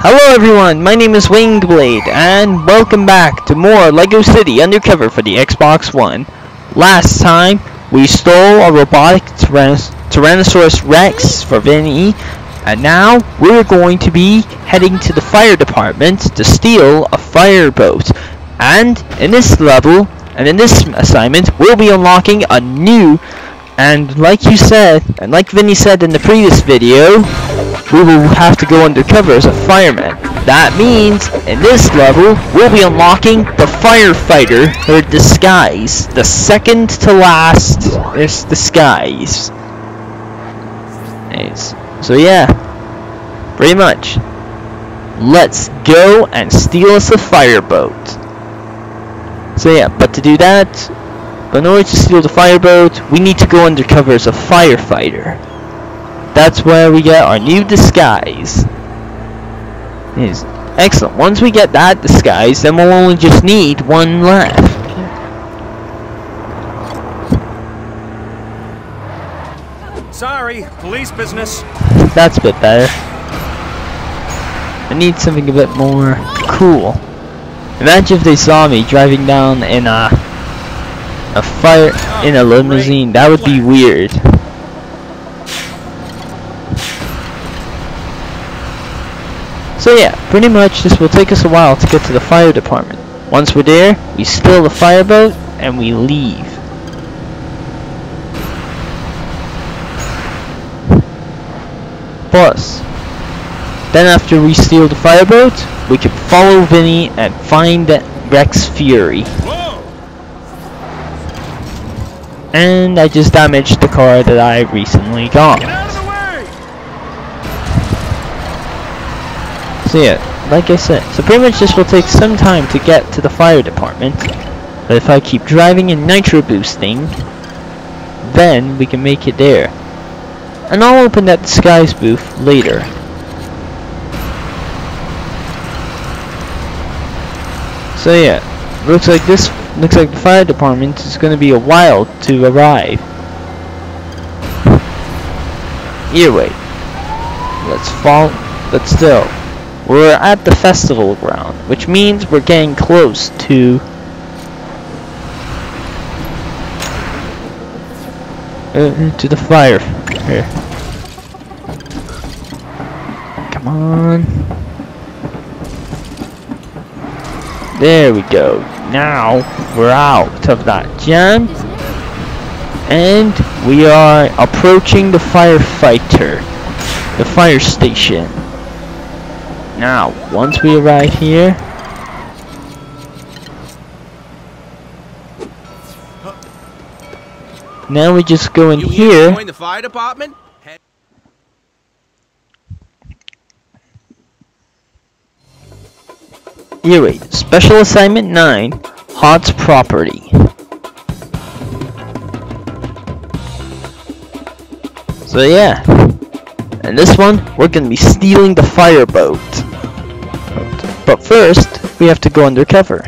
Hello everyone, my name is Winged Blade, and welcome back to more Lego City Undercover for the Xbox One. Last time, we stole a robotic Tyrannosaurus Rex for Vinny, and now we're going to be heading to the fire department to steal a fireboat. And in this level, and in this assignment, we'll be unlocking a new, and like you said, and like Vinny said in the previous video, we will have to go undercover as a fireman. That means, in this level, we'll be unlocking the firefighter, her disguise. The second to last is disguise. Nice. So yeah, pretty much. Let's go and steal us a fireboat. So yeah, but to do that, in order to steal the fireboat, we need to go undercover as a firefighter. That's where we get our new disguise. Yes. Excellent. Once we get that disguise, then we'll only just need one left. Sorry, police business. That's a bit better. I need something a bit more cool. Imagine if they saw me driving down in a limousine. That would be weird. So yeah, pretty much this will take us a while to get to the fire department. Once we're there, we steal the fireboat and we leave. Plus, then after we steal the fireboat, we can follow Vinny and find Rex Fury. And I just damaged the car that I recently got. So yeah, like I said, so pretty much this will take some time to get to the fire department. But if I keep driving and nitro boosting, then we can make it there. And I'll open that disguise booth later. So yeah, looks like the fire department is going to be a while to arrive. Either way, but still, we're at the festival ground, which means we're getting close to the fire. Here. Come on. There we go. Now we're out of that jam, and we are approaching the firefighter, the fire station. Now, once we arrive here, now we just go in here. Join the fire department? Here, wait. Special assignment 9, Hot's property. So yeah, and this one we're gonna be stealing the fireboat. But first, we have to go undercover.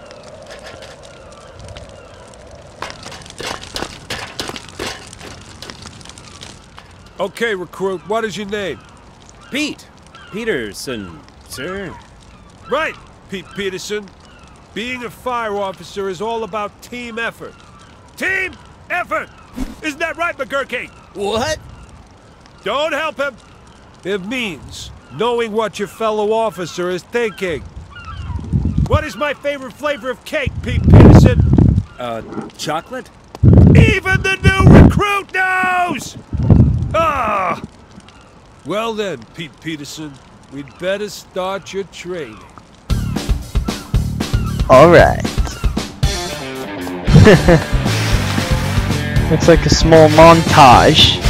Okay, recruit, what is your name? Pete. Peterson, sir. Right, Pete Peterson. Being a fire officer is all about team effort. Team effort! Isn't that right, McGurky? What? Don't help him. It means knowing what your fellow officer is thinking. What is my favorite flavor of cake, Pete Peterson? Chocolate? Even the new recruit knows! Ah! Well then, Pete Peterson, we'd better start your training. Alright. Looks like a small montage.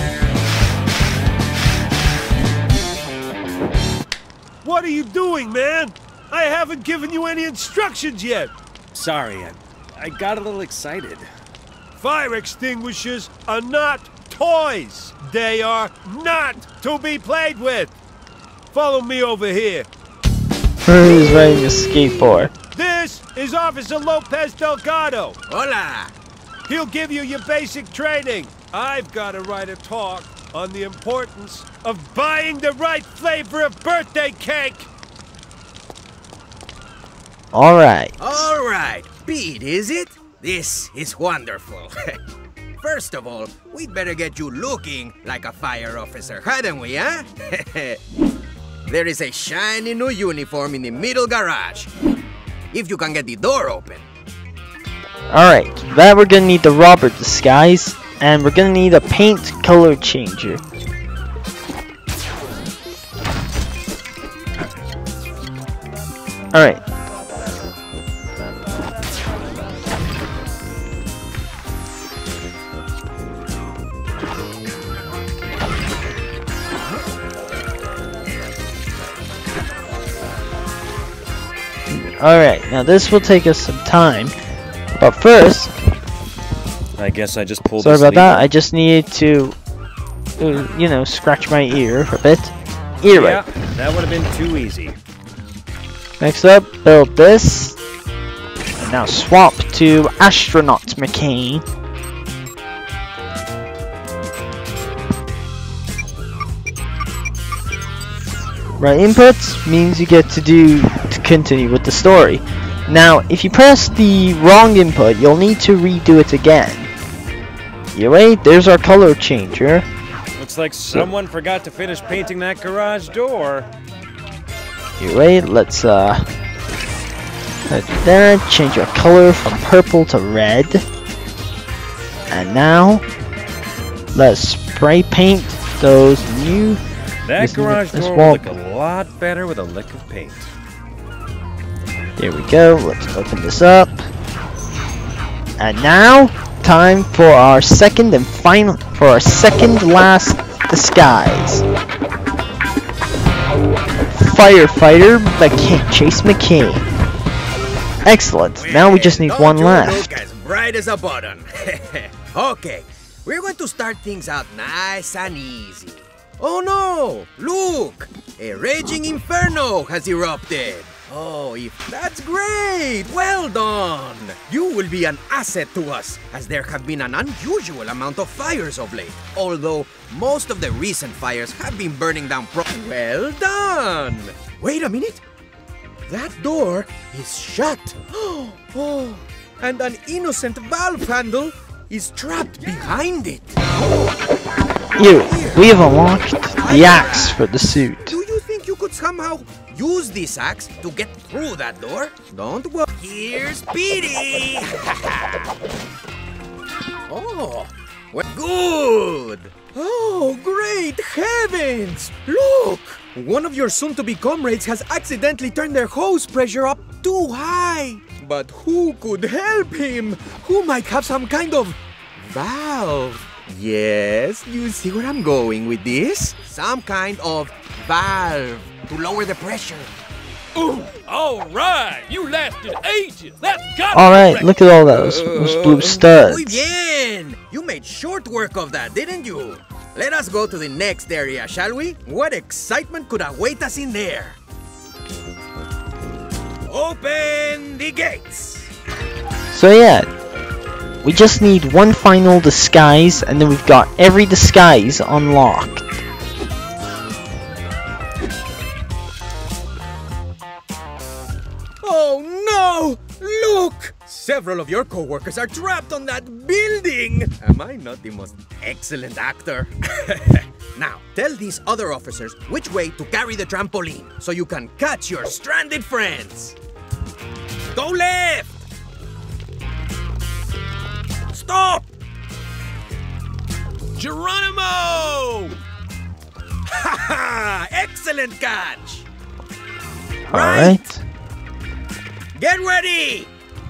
What are you doing, man? I haven't given you any instructions yet. Sorry, I got a little excited. Fire extinguishers are not toys. They are not to be played with. Follow me over here. Who's riding a skateboard? This is Officer Lopez Delgado. Hola. He'll give you your basic training. I've got a right to talk. on the importance of buying the right flavor of birthday cake. Alright. Alright, Pete, is it? This is wonderful. First of all, we'd better get you looking like a fire officer, hadn't we, huh? There is a shiny new uniform in the middle garage. If you can get the door open. Alright, for that we're gonna need the robber disguise, and we're gonna need a paint color changer. Alright. Alright, now this will take us some time, but first, I guess I just pulled sorry this about that, lever. I just needed to, you know, scratch my ear a bit. Ear Yeah, right. that would have been too easy. Next up, build this, and now swap to Astronaut McCain. Right inputs means you get to continue with the story. Now, if you press the wrong input, you'll need to redo it again. Anyway, there's our color changer. Looks like someone forgot to finish painting that garage door. Anyway, let's then change our color from purple to red. And now, let's spray paint those new. That garage this door wall. will look a lot better with a lick of paint. There we go. Let's open this up. And now, time for our second last disguise. Firefighter Chase McCain. Excellent. Now we just need Don't one you left. Look as bright as a button. Okay, we're going to start things out nice and easy. Oh no! Look! A raging inferno has erupted. Oh, if that's great! Well done! You will be an asset to us, as there have been an unusual amount of fires of late. Although, most of the recent fires have been burning down Well done! Wait a minute! That door is shut. Oh, and an innocent valve handle is trapped behind it. We have unlocked the axe for the suit. Do you think you could somehow use this axe to get through that door? Don't worry. Here's Petey! Oh, well, good! Oh, great heavens! Look! One of your soon-to-be comrades has accidentally turned their hose pressure up too high. But who could help him? Who might have some kind of valve? Yes, you see where I'm going with this? Some kind of valve to lower the pressure. Ooh, all right, you lasted ages. That's got Alright, look at all those blue Muy studs. bien! You made short work of that, didn't you? Let us go to the next area, shall we? What excitement could await us in there? Open the gates! So yeah, we just need one final disguise, and then we've got every disguise unlocked. Oh no! Look! Several of your co-workers are trapped on that building! Am I not the most excellent actor? Now, tell these other officers which way to carry the trampoline, so you can catch your stranded friends. Go left! Stop! Geronimo! Ha ha! Excellent catch! Alright. Get ready!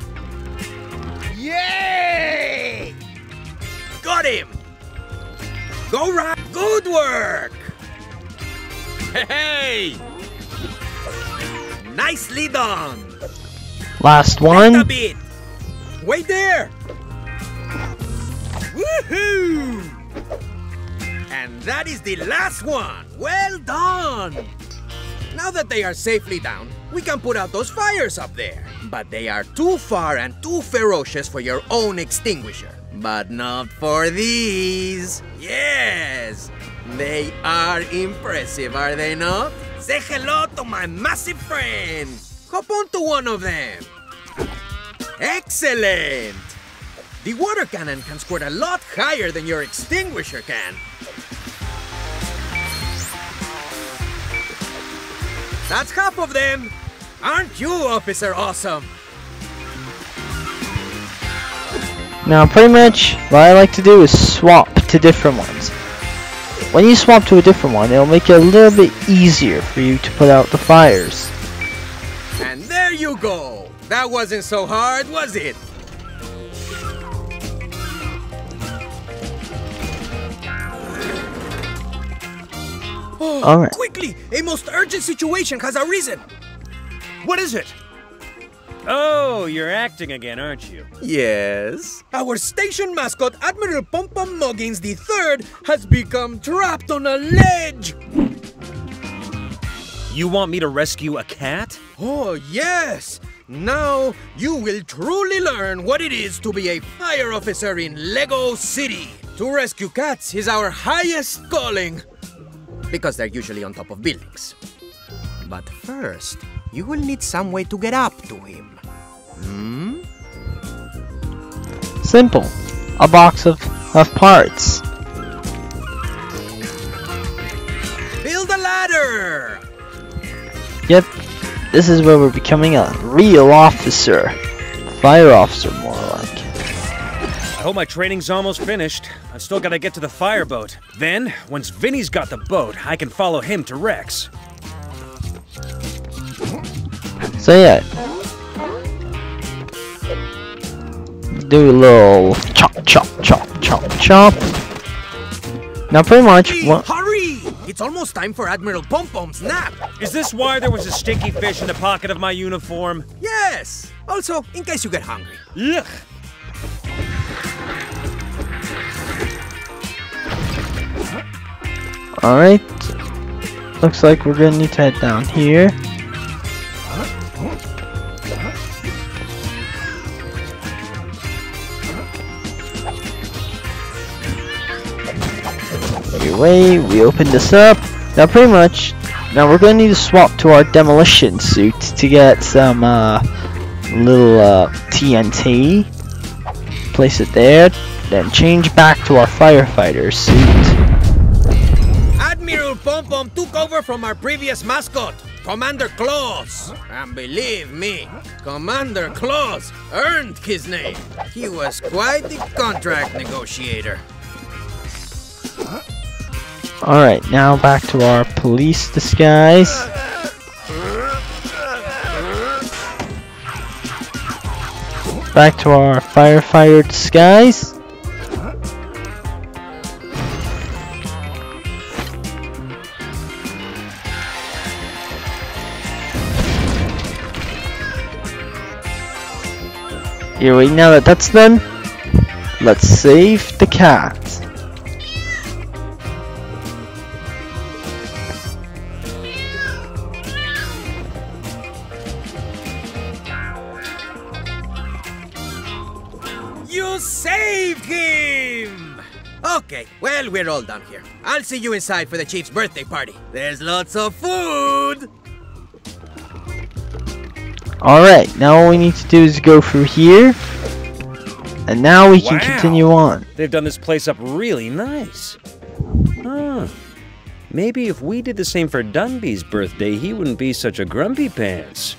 Yay! Got him! Go right! Good work! Hey! Nicely done! Last Just a one. bit! Wait there! Woohoo! And that is the last one! Well done! Now that they are safely down, we can put out those fires up there. But they are too far and too ferocious for your own extinguisher. But not for these. Yes! They are impressive, are they not? Say hello to my massive friend. Hop onto one of them. Excellent! The water cannon can squirt a lot higher than your extinguisher can. That's half of them. Aren't you, Officer Awesome? Now, pretty much, what I like to do is swap to different ones. When you swap to a different one, it'll make it a little bit easier for you to put out the fires. And there you go. That wasn't so hard, was it? Oh, all right. Quickly! A most urgent situation has arisen. What is it? Oh, you're acting again, aren't you? Yes. Our station mascot, Admiral Pom Pom Muggins III, has become trapped on a ledge. You want me to rescue a cat? Oh, yes. Now you will truly learn what it is to be a fire officer in Lego City. To rescue cats is our highest calling, because they're usually on top of buildings. But first, you will need some way to get up to him. Simple. A box of parts. Build a ladder! Yep. This is where we're becoming a real officer. Fire officer, more like. I hope my training's almost finished. I've still gotta get to the fireboat. Then, once Vinny's got the boat, I can follow him to Rex. So yeah. Do a little chop, chop, chop, chop, chop. Now pretty much what... Hurry! It's almost time for Admiral Pom Pom's nap. Is this why there was a stinky fish in the pocket of my uniform? Yes! Also, in case you get hungry. Ugh. Alright. Looks like we're gonna need to head down here. Anyway, we open this up. Now pretty much, now we're gonna need to swap to our demolition suit to get some little TNT. Place it there, then change back to our firefighter suit. Admiral Pom Pom took over from our previous mascot, Commander Claus. And believe me, Commander Claus earned his name. He was quite the contract negotiator. Alright, now back to our police disguise. Back to our firefighter disguise. Here we now that that's done, let's save the cat. You saved him! Okay, well, we're all done here. I'll see you inside for the Chief's birthday party. There's lots of food! Alright, now all we need to do is go through here. And now we can continue on. They've done this place up really nice. Huh. Maybe if we did the same for Dunby's birthday, he wouldn't be such a grumpy pants.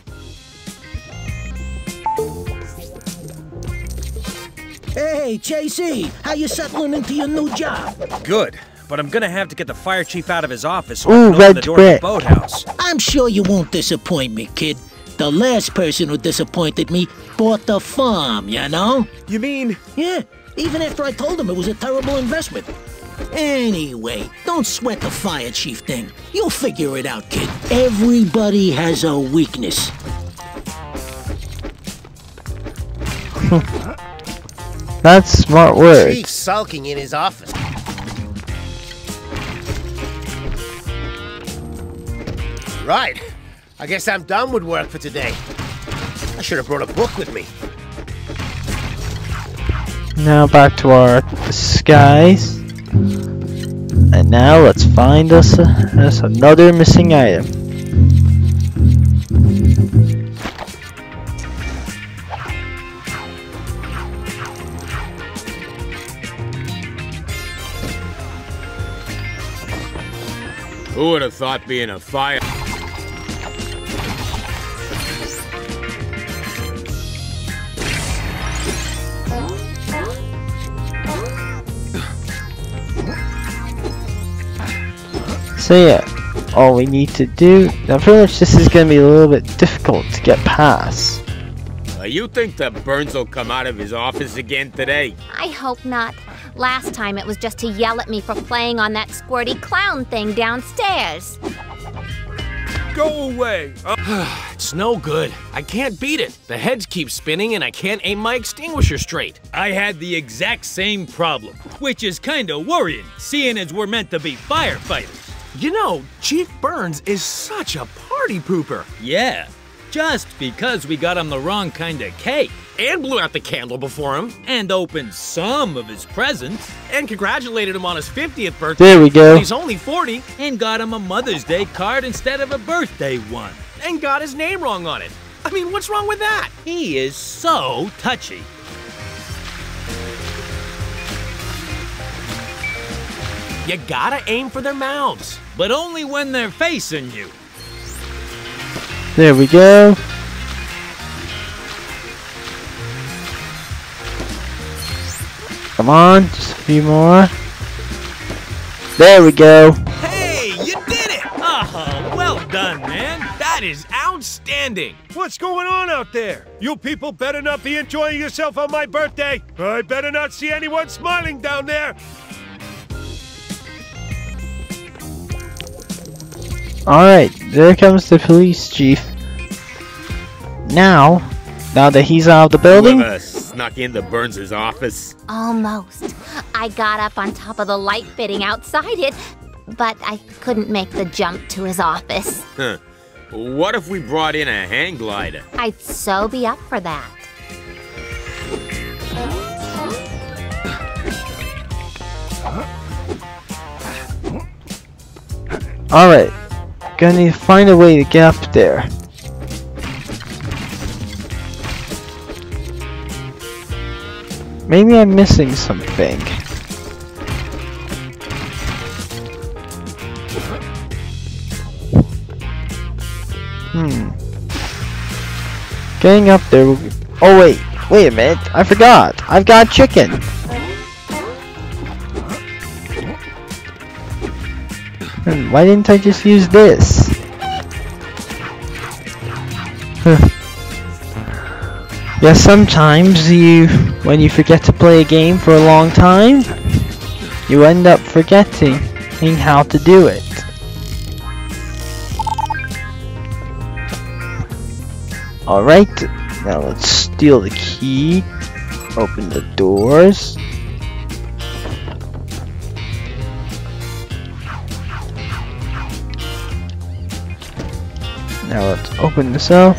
Hey, Chasey, how you settling into your new job? Good, but I'm gonna have to get the fire chief out of his office so Ooh, I can open red the door to the brick. boathouse. I'm sure you won't disappoint me, kid. The last person who disappointed me bought the farm, you know? You mean? Yeah, even after I told him it was a terrible investment. Anyway, don't sweat the fire chief thing. You'll figure it out, kid. Everybody has a weakness. That's smart words. Chief sulking in his office. Right. I guess I'm done with work for today. I should have brought a book with me. Now back to our disguise. And now let's find us another missing item. Who would have thought being a fire... So yeah, all we need to do, now pretty much this is going to be a little bit difficult to get past. You think that Burns will come out of his office again today? I hope not. Last time it was just to yell at me for playing on that squirty clown thing downstairs. Go away. It's no good. I can't beat it. The heads keep spinning and I can't aim my extinguisher straight. I had the exact same problem, which is kinda worrying, seeing as we're meant to be firefighters. You know, Chief Burns is such a party pooper. Yeah, just because we got him the wrong kind of cake. And blew out the candle before him. And opened some of his presents. And congratulated him on his 50th birthday. There we go. He's only 40. And got him a Mother's Day card instead of a birthday one. And got his name wrong on it. I mean, what's wrong with that? He is so touchy. You gotta aim for their mouths. But only when they're facing you. There we go. Come on, just a few more. There we go. Hey, you did it! Oh, well done, man. That is outstanding. What's going on out there? You people better not be enjoying yourself on my birthday. I better not see anyone smiling down there. Alright, there comes the police chief. Now that he's out of the building. Whoever snuck into Burns' office. Almost. I got up on top of the light fitting outside it, but I couldn't make the jump to his office. Huh. What if we brought in a hang glider? I'd so be up for that. Alright, gonna find a way to get up there. Maybe I'm missing something. Getting up there will be... Oh wait a minute, I forgot. I've got chicken. Why didn't I just use this? Yeah, sometimes when you forget to play a game for a long time, you end up forgetting how to do it. Alright, now let's steal the key, open the doors. Now let's open this up.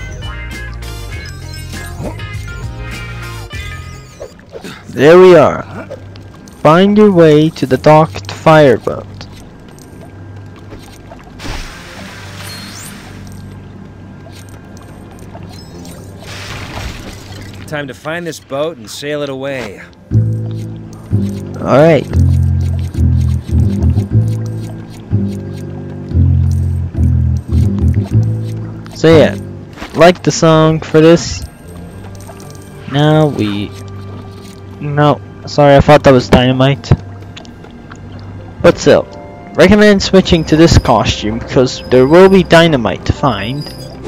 There we are. Find your way to the docked fireboat. Time to find this boat and sail it away. Alright. So yeah, like the song for this. Now no, sorry, I thought that was dynamite. But still, recommend switching to this costume because there will be dynamite to find.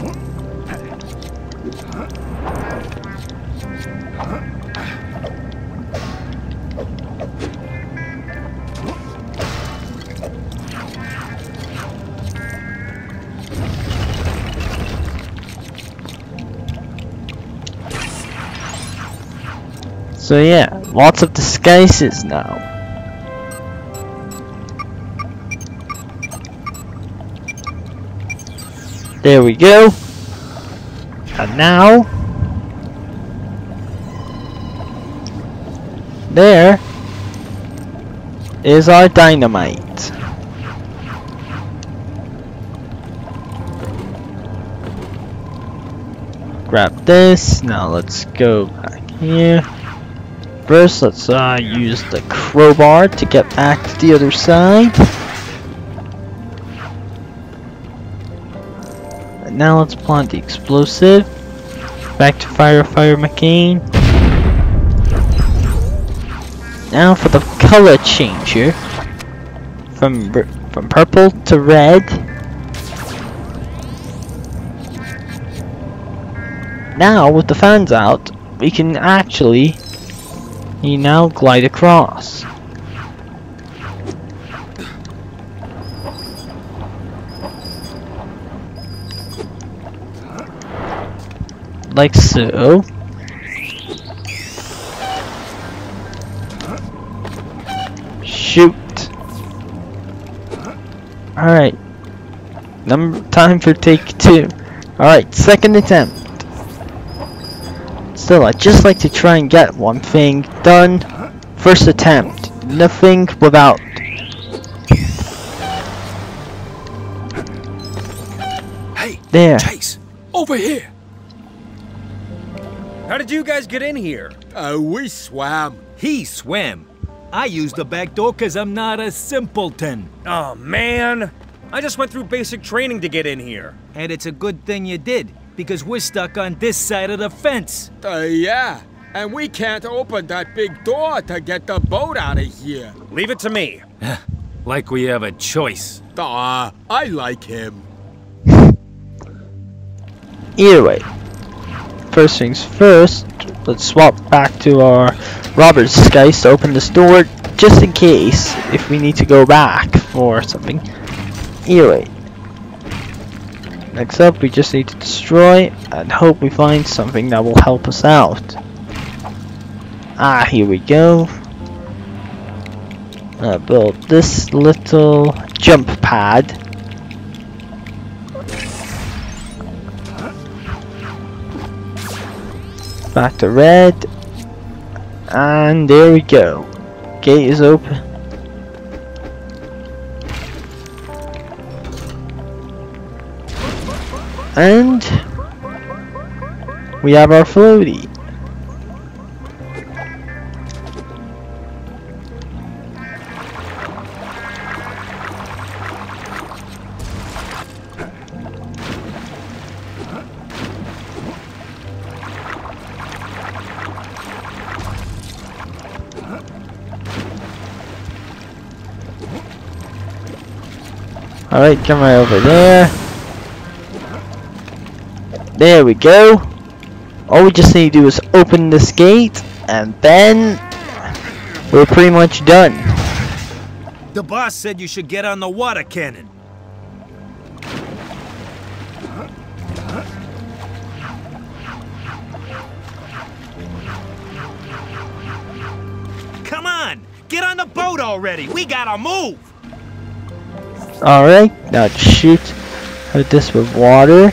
So yeah, lots of disguises now. There we go. And now, is our dynamite. Grab this. Now let's go back here. First, let's use the crowbar to get back to the other side. And now let's plant the explosive. Back to Fire McCain. Now for the color changer. From purple to red. Now with the fans out, we can actually now glide across. Like so. Shoot. Alright. Time for take 2. Alright, second attempt. Still, I'd just like to try and get one thing done. First attempt. Nothing without. Hey, there. Chase, over here. How did you guys get in here? We swam. He swam. I used the back door because I'm not a simpleton. Oh, man. I just went through basic training to get in here. And it's a good thing you did, because we're stuck on this side of the fence. Yeah, and we can't open that big door to get the boat out of here. Leave it to me. Like we have a choice. I like him. Either way. First things first, let's swap back to our Robert's guys to open this door, just in case if we need to go back for something. Either way. Next up, we just need to destroy and hope we find something that will help us out. Ah, here we go. Build this little jump pad. Back to red. And there we go. Gate is open. And we have our floaty. Alright, come right over there. There we go. All we just need to do is open this gate, and then we're pretty much done. The boss said you should get on the water cannon. Come on, get on the boat already. We gotta move. Alright, now to shoot at this with water.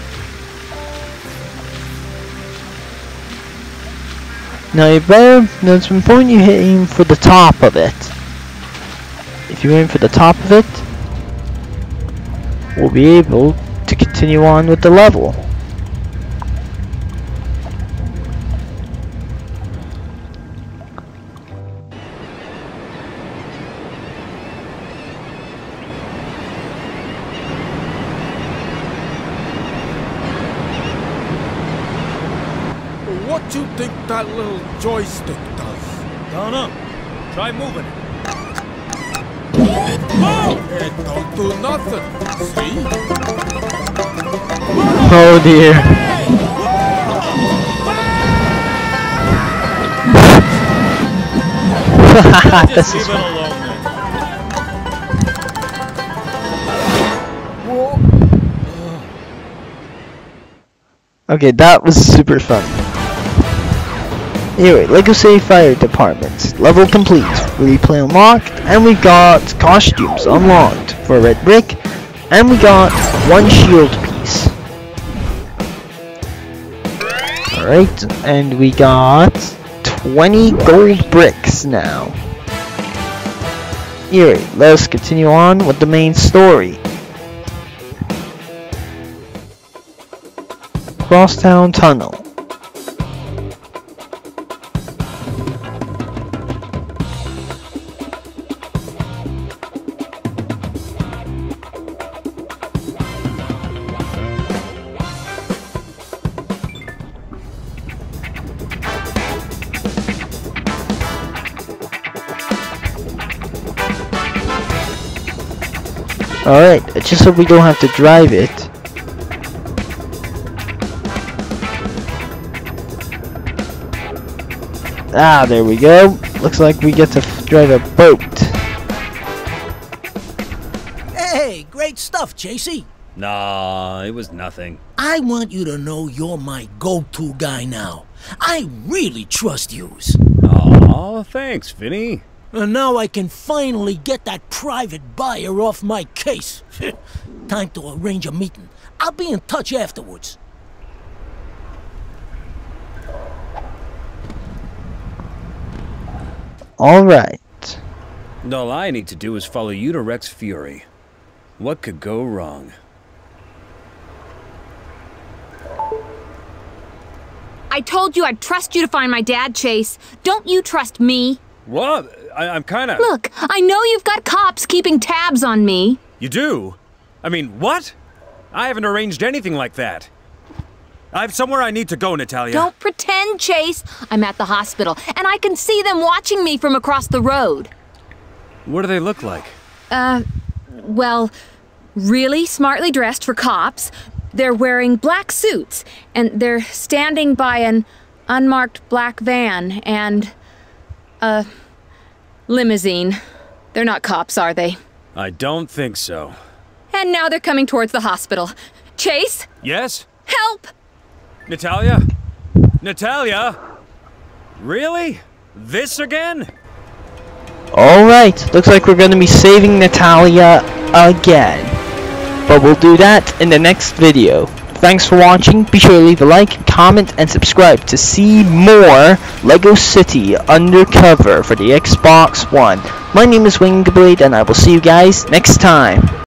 Now it's important you aim for the top of it. If you aim for the top of it, we'll be able to continue on with the level. What you think that little joystick does? Don't know. Try moving it. It don't do nothing. See? Oh dear. This is Leave it alone then. okay, that was super fun. Anyway, Lego City Fire Department. Level complete. Replay unlocked. And we got costumes unlocked for Red Brick. And we got one shield piece. Alright, and we got 20 gold bricks now. eerie. Let's continue on with the main story. Crosstown Tunnel. Alright, I just hope we don't have to drive it. Ah, there we go. Looks like we get to drive a boat. Hey, great stuff, Chasey. Nah, it was nothing. I want you to know you're my go-to guy now. I really trust yous. Aw, thanks, Vinny. And now I can finally get that private buyer off my case. Time to arrange a meeting. I'll be in touch afterwards. Alright. All I need to do is follow you to Rex Fury. What could go wrong? I told you I'd trust you to find my dad, Chase. Don't you trust me? What? I'm kinda... Look, I know you've got cops keeping tabs on me. You do? I mean, what? I haven't arranged anything like that. I have somewhere I need to go, Natalia. Don't pretend, Chase. I'm at the hospital, and I can see them watching me from across the road. What do they look like? Well, really smartly dressed for cops. They're wearing black suits, and they're standing by an unmarked black van and a limousine. They're not cops, are they? I don't think so. And now they're coming towards the hospital. Chase? Yes? Help! Natalia? Natalia? Really? This again? Alright, looks like we're gonna be saving Natalia again. But we'll do that in the next video. Thanks for watching. Be sure to leave a like, comment, and subscribe to see more Lego City Undercover for the Xbox One. My name is Wingblade, and I will see you guys next time.